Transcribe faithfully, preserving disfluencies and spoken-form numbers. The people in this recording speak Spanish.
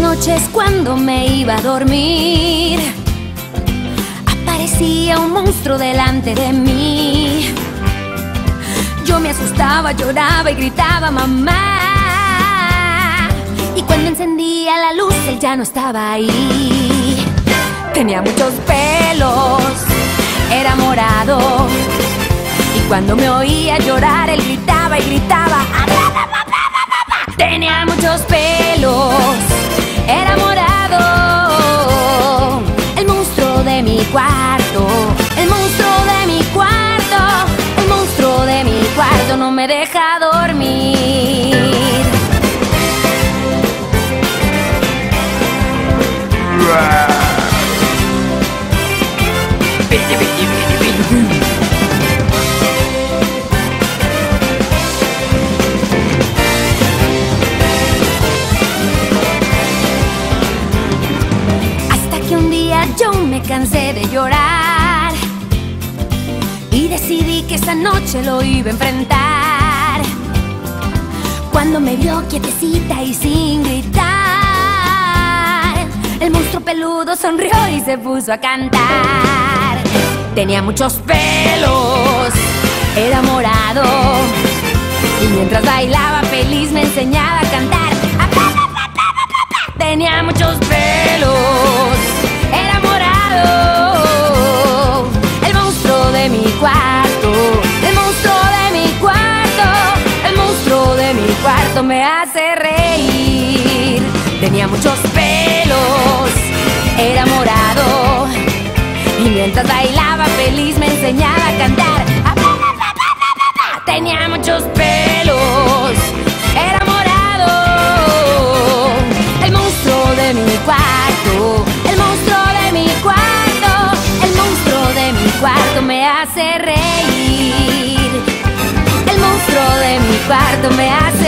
noches cuando me iba a dormir, aparecía un monstruo delante de mí. Yo me asustaba, lloraba y gritaba mamá. Y cuando encendía la luz, él ya no estaba ahí. Tenía muchos pelos, era morado, y cuando me oía llorar, él gritaba y gritaba. Tenía muchos pelos, era morado, el monstruo de mi cuarto, el monstruo de mi cuarto, el monstruo de mi cuarto no me deja dormir. Yo me cansé de llorar y decidí que esa noche lo iba a enfrentar. Cuando me vio quietecita y sin gritar, el monstruo peludo sonrió y se puso a cantar. Tenía muchos pelos, era morado, y mientras bailaba feliz me enseñaba a cantar. Tenía muchos pelos, era morado, el monstruo de mi cuarto, el monstruo de mi cuarto, el monstruo de mi cuarto me hace reír. Tenía muchos pelos, era morado, y mientras bailaba feliz me enseñaba a cantar. Tenía muchos pelos, era morado, el monstruo de mi cuarto, el monstruo de mi cuarto, el monstruo de mi cuarto me hace reír. El monstruo de mi cuarto me hace